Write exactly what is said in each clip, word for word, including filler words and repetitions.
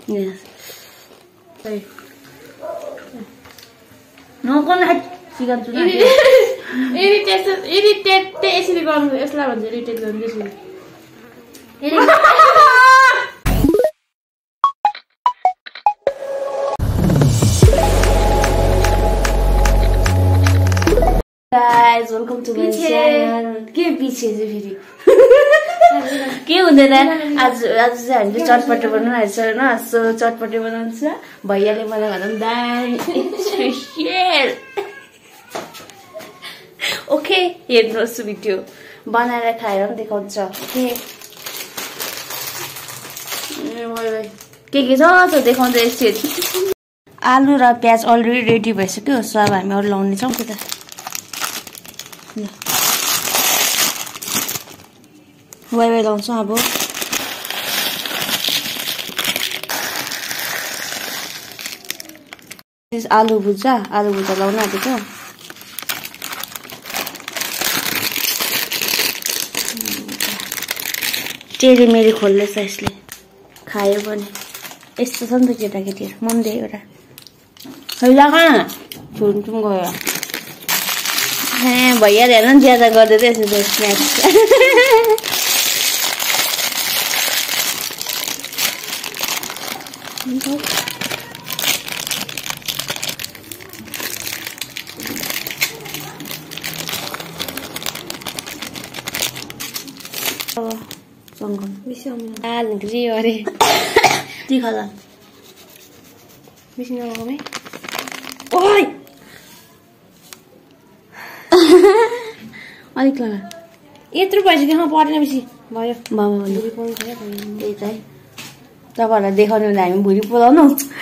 Yes. No, go ahead. Chicken tuna. Irritate, irritate. Tasty गर्नु यसलाई भन्छ irritate गर्नु त्यसरी. Guys, welcome to my channel. के पछि चाहिँ फेरि के हुँदैन आज आज चाहिँ हामीले चटपटे बनाइरहेको छ हैन सो चटपटे बनाउँछ भैयाले मलाई भन्छ दाइ स्पेशल ओके हेर्नुहोस् भिडियो बनाएर खाएर पनि देखाउँछ के के के छ त देखाउँछ यसरी आलु र प्याज अलरेडी रेडी भइसक्यो सो अब हामी अरु लाउने छौं के त वाइ वाइ लाउँछ अब आलु भुजा आलु भुजा लाउन आँटेको टेरी मेरी खोल्दैछ यसले खायो भने यस्तो छ नि त केटाकेटीहरू म पनि दे एउटा हैला खा झुन्टुम गयो ए भैया हेर्न ज्यादा गर्दै रहेछ snacks Songkong. Bisa om. Ah, negeri ore. Di kala. Bisa ngomong me? Oi. अलिक लगा यत्रो भइसक्यो म पढ्न बेसी भयो बाबा भन्नु भुरी पोल्नु भयो त्यही त है तपाईहरुलाई देखाउनु भने हामी भुरी पोलाउनु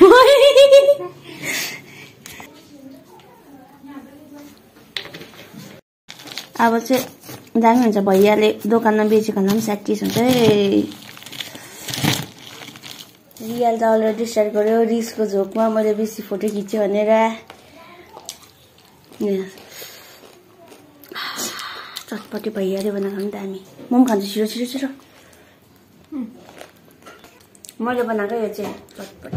अब चाहिँ दामी हुन्छ भैयाले दोकानमा बेचेको नाम स्याटिस हुन्छ है रियल त अलरेडी स्टार्ट गर्यो रिसको झोकमा मैले बेसी फोटो खिच्यो भनेर चटपटे भैयाले बनाएको नि दामी म पनि खान्छु छिटो छिटो छिटो मैले बनाएको यो चाहिँ चटपटे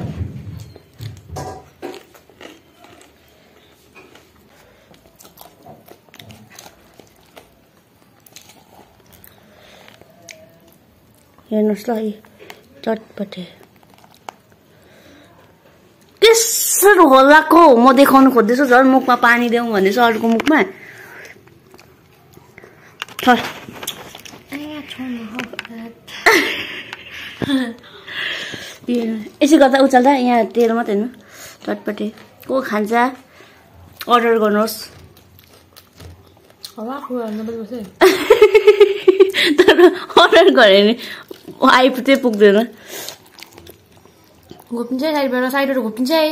हेर्नुहोस् ल यी चटपटे त्यसरी होलाको म देखाउनु खोज्दैछु झन् मुखमा पानी देऊ भनेछु अरूको मुखमा यसै गर्दा उचाल्दा यहाँ तेल मात्रै हेर्नु चटपटे को खान्छ अर्डर गर्नुहोस् तर अर्डर गरे नि आइपुग्दै पुग्दैन घोप्टिन्छ साइडबाट साइडबाट घोप्टिन्छ है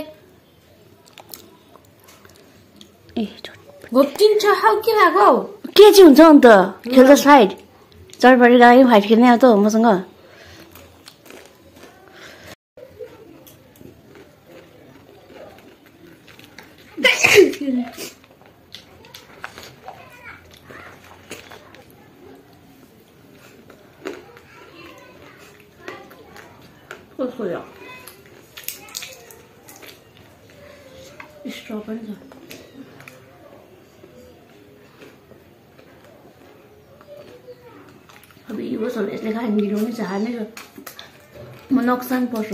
ए घोप्टिन्छ हाउ के भएको के चाहिँ हुन्छ अन्त खेल्छ साइड चटपटे गाई फाइट खेल्ने आयो त मसँग खोया स्ट्रॉ पनि छ अब यो बसले यसले खान गिराउने छ हार्ने छ म नोक्सान पर्छ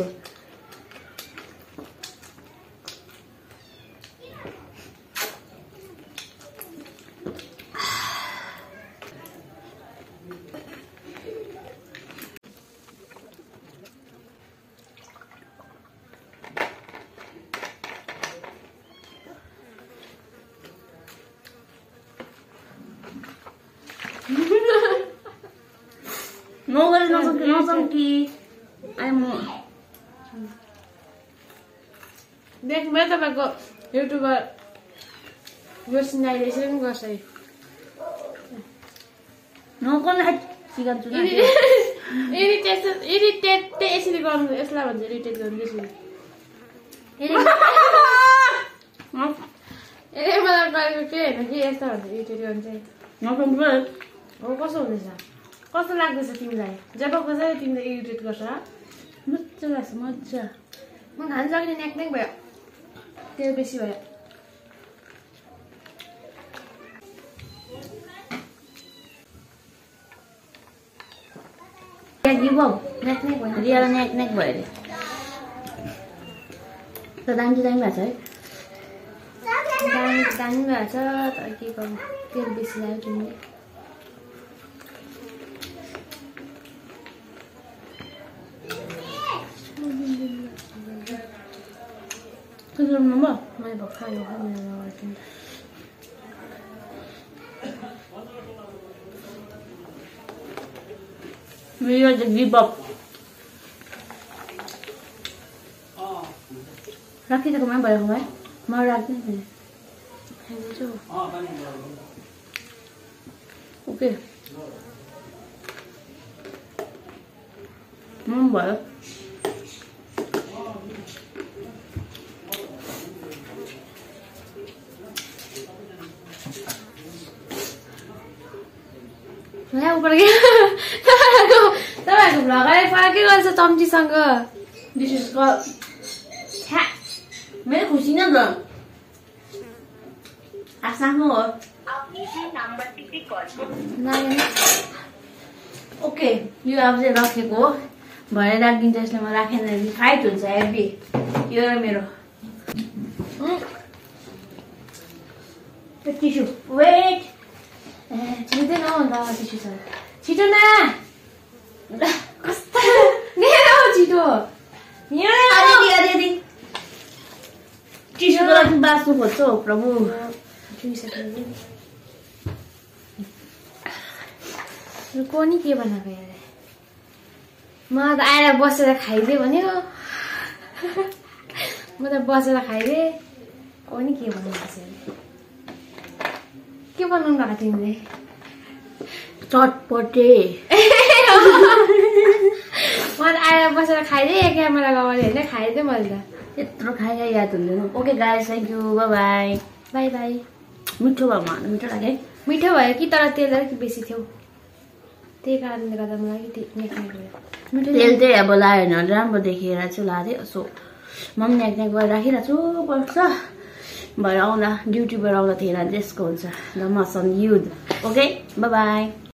No, no, no, no, no, I'm. देख मैं तो बाको यूट्यूबर वर्सनाइजेशन गर्छ है No, go ahead. Chicken tuna. Irritate irritate यसरी गर्नु यसलाई भन्छ इरिटेट गर्नु त्यसरी ए मलाई गरेको के हैन कि यस्तो भन्छ इरिटेट गर्नु चाहिँ नकम्बर हो कस्तो हुँदैछ कस्तो लाग्दैछ तिमीलाई जब कसैले तिमीलाई इरिटेट गर्छ मज्जा लाग्छ मज्जा म खान सक्ने न्याक न्याक भयो तेल बेसी भयो गिभौ न्याक न्याक भयो रियल न्याक न्याक भयो अरे त दामी चाहिँ दामी भएको छ है दामी दामी भएको छ तर के गर्नु तेल बेसी लाग्यो तिमीले मम्मा मैले भर्खर यो मेरो लगाएको We are the give up. राखी तक मैं बड़ा हुआ है मार राखी नहीं है जो ओके मम बड़ा मैं ऊपर गया तपाईँको तपाईँको भ्लग आए फरकै गर्छ चम्चीसँग दिस इज कॉल्ड छ्या मेरो खुसी न ल आफ्नो हो ओके यो अब चाहिँ राखेको भरे राखिदिन्छ यसले म राखेन भने फाइट हुन्छ हेभी यो र मेरो टिस्यु वेट छिटो न अन्त टिस्यु छ छिटो न कस्तो लिएर आऊ छिटो अरे अरे अरे टिस्युको लागि बाँच्नु खोज्छौ प्रभु कोनी के बनाएको यार म त आएर बसेर खाइदिए भनेको म त बसेर खाइदिए कोनी के बनाएको के बनाउनु भएको तिमीले चटपटे म त आएर बसेर खाइदिए क्यामेरा अगाडि होइन खाइदिएँ मैले त यत्रो खाइ खाइ याद हुँदैन okay guys thank you bye bye bye bye मिठो भयो मलाई मिठो लाग्यो मिठो भयो कि तर तेल अलिक बेसी थियो त्यही कारणले गर्दा मलाई न्याक न्याक भयो तेल चाहिँ अब लायो भने राम्रो देखेर चाहिँ लाँदै सो म पनि न्याक न्याक गरेर राखिरहेको छु पर्छ भएर आउँदा ड्युटीबाट आउँदाखेरि त्यसको हुन्छ द मसन युथ ओके बाई बाई